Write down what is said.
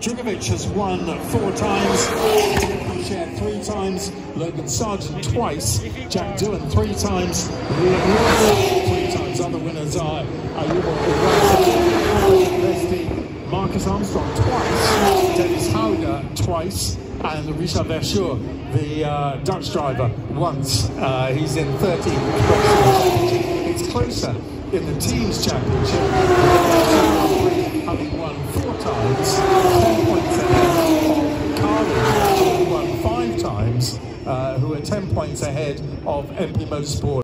Djokovic has won 4 times, Shared 3 times, Logan Sargent twice, Jack Doohan 3 times, 3 times. Other winners are Marcus Armstrong twice, Dennis Hauger twice, and Richard Verschoor, the Dutch driver, once. He's in 13. It's closer in the teams championship, having won 4 times, 10 points ahead of Carlin, who won 5 times, who are 10 points ahead of MP Motorsport.